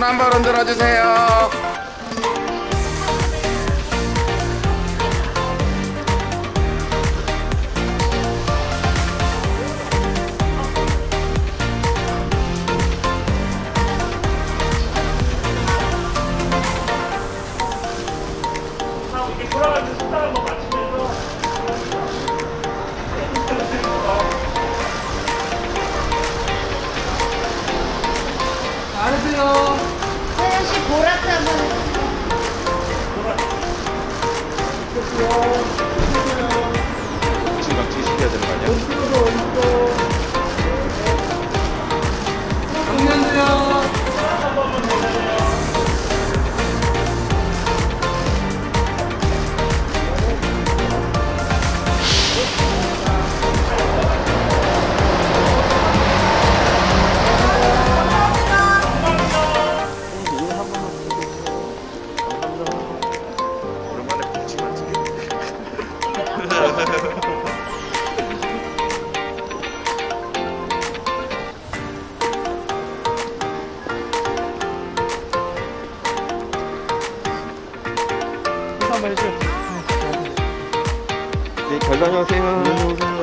한번 흔들어 주세요. 돌아가면서 식당 한번 마치면서 안녕하세요. 서현씨 보라트 한번 지금 뒤집혀야 되는 거 아니야? 안녕하세요. 오랜만에 뭉치만 찍게. 인사 한번 해줘. 네, 잘 다녀오세요.